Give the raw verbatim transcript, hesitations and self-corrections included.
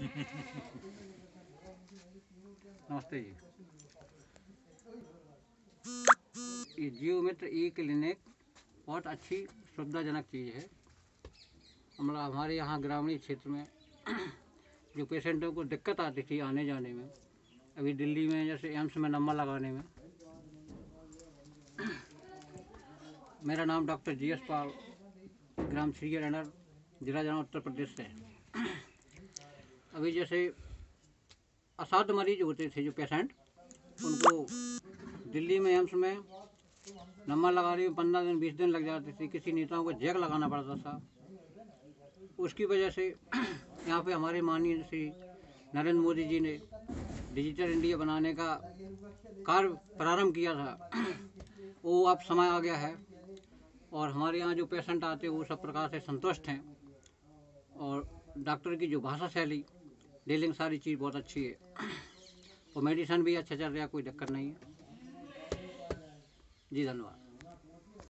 नमस्ते जी। ये जियो मित्र ई क्लिनिक बहुत अच्छी सुविधाजनक चीज़ है। मतलब हमारे यहाँ ग्रामीण क्षेत्र में जो पेशेंटों को दिक्कत आती थी आने जाने में, अभी दिल्ली में जैसे एम्स में नंबर लगाने में। मेरा नाम डॉक्टर जी एस पाल, ग्राम श्री रनर, जिला जाना उत्तर प्रदेश से है। अभी जैसे असाध्य मरीज होते थे जो पेशेंट, उनको दिल्ली में एम्स में नंबर लगाने में पंद्रह दिन बीस दिन लग जाते थे। किसी नेताओं को जैक लगाना पड़ता था। उसकी वजह से यहाँ पे हमारे माननीय श्री नरेंद्र मोदी जी ने डिजिटल इंडिया बनाने का कार्य प्रारंभ किया था। वो अब समय आ गया है और हमारे यहाँ जो पेशेंट आते हैं वो सब प्रकार से संतुष्ट हैं। और डॉक्टर की जो भाषा शैली, डीलिंग, सारी चीज़ बहुत अच्छी है और मेडिसिन भी अच्छा चल रहा है, कोई दिक्कत नहीं है जी। धन्यवाद।